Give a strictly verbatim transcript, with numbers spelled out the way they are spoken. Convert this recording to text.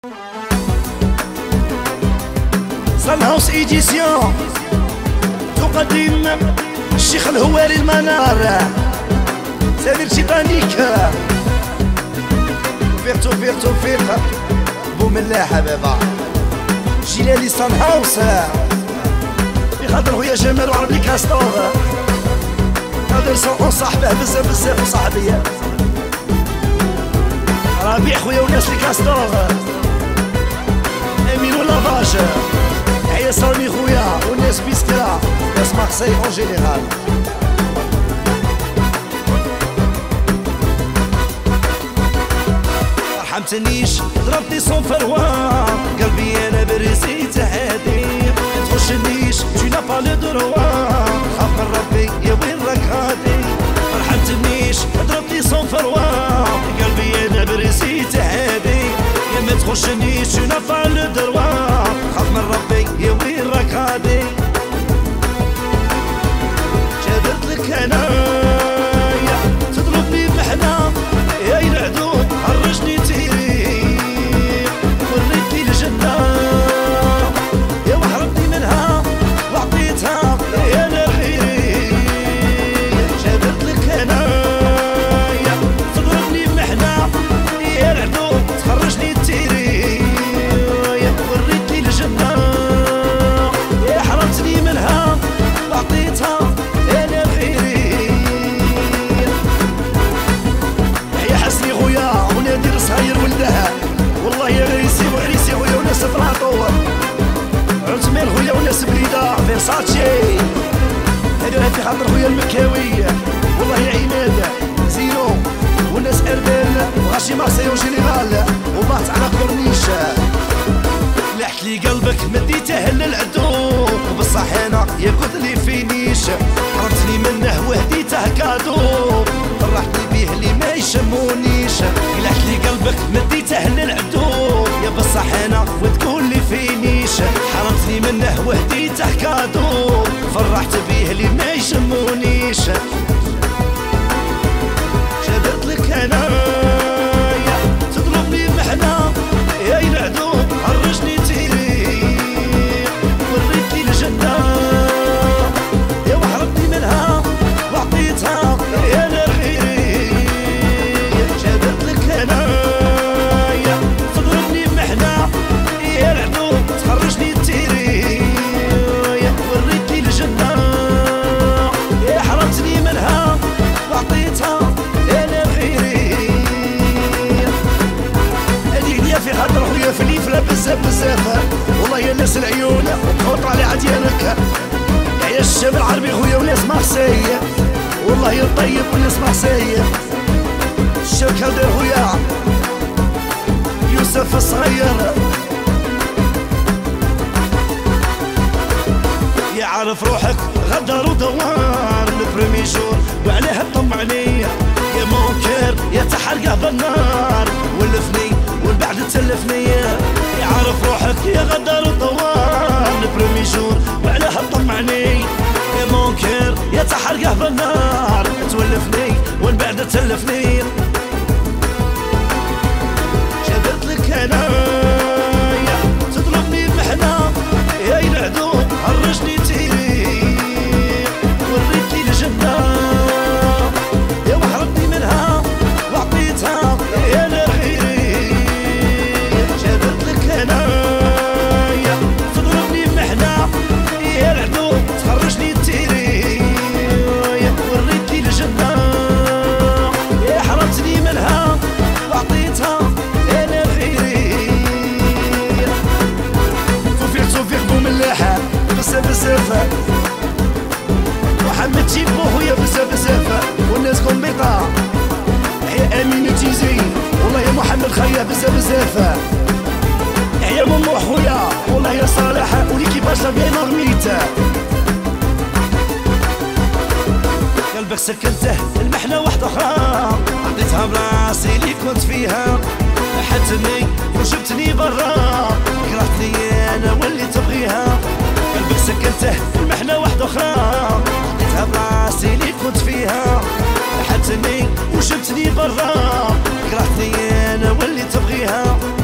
صن هاوس ايديسيون تقدم الشيخ الهواري المنار سمير تيتانيك توفيق توفيق توفيق بوملاح بابا جيلالي صن هاوس بخاطر خويا جمال وعربي كاستور قادر صون صاحبه بزاف بزاف وصاحبيه ربيع خويا وناس لي كاستور امين ولافاج عيا صالمي خويا والناس بيسكرا ناس مارسي اون جينيرال مرحمتنيش ضربتني صون فروان قلبي انا برزيت هادي متخشنيش tu n'as pas le droit خاف من ربي يا وين راك غادي مرحمتنيش ضربتني صون فروان قلبي انا برزيت هادي يا ما تخشنيش tu n'as pas le droit خاف من ربي يا وين راك غادي جابت لك انايا تضربني بمحنة يا العدو هرجني تيري وريتني الجنة يا وحرمتني منها وعطيتها يا لغيري جابت لك انايا تضربني بمحنة يا العدو تخرجني تيري وريتني الجنة يا حرمتني منها وعطيتها يا لغيري يا حسني خويا ونادر صغير ولدها والله يا غريسي وعريسي خويا وناس فراتو عثمان خويا وناس بريدة فيرساتشي هذا في خاطر خويا المكاوي والله يا عماد زينو والناس اربال وغاشي مارسي وجينيرال وبات على كورنيش لحت لي قلبك مديته للعدو وبصح انا يا قلت لي فينيش حرمتني منه وهديته كادو فرحتني بيه اللي ما يشمونيش لحت لي قلبك مديته للعدو يا بصح انا وتقول لي فينيش حرمتني منه وهديته كادو فرحت بيه اللي ما يشمونيش جابت لك انايا تضربني بمحنة يا العدو هرجني تيري وريتني الجنة يا وحرمتني منها وعطيتها يا لغيري جابت لك انايا تضربني بمحنة يا العدو تخرجني تيري وريتني الجنة يا حرمتني منها وعطيتها يا لغيري هذيك ديا في خاطر خويا فليفله بزاف بزاف والله يا ناس العيون وطلع على عديانك يا الشاب العربي خويا وناس مارسي والله يا الطيب وناس مارسي الشاب كالدير خويا يوسف الصغير يعرف روحك غدر ودوار البريمي جور وعليه طمعني يا مونكر يا تحرقه بالنار ولفني ومن بعد تلفني يعرف روحك يا غدر ودوار البريمي جور وعليه طمعني يا مونكر يا تحرقه بالنار تولفني ومن بعد تلفني جابت لك انايا تضربني بمحنة يا العدو هرجني تيري وريتني الجنة يا وحرمتني منها وعطيتها يا لغيري جابت لك انايا تضربني بمحنة يا العدو تخرجني تيري وريتني الجنة يا حرمتني منها وعطيتها يا لغيري توفيق توفيق بوملاحة بزاف بزاف محمد تيبو خويا بزاف بزاف والناس كومبيطا يا امين تيزي والله يا محمد خيا بزاف بزاف يا ممو خويا والله يا صالح وليكيباج بين رميت قلبك سكنته المحنة واحدة أخرى عطيتها براسي اللي كنت فيها لحتني وجبتني برا كرهتني أنا واللي تبغيها قلبك سكنته المحنة واحدة أخرى عطيتها براسي اللي كنت فيها لحتني وجبتني برا كرهتني أنا واللي تبغيها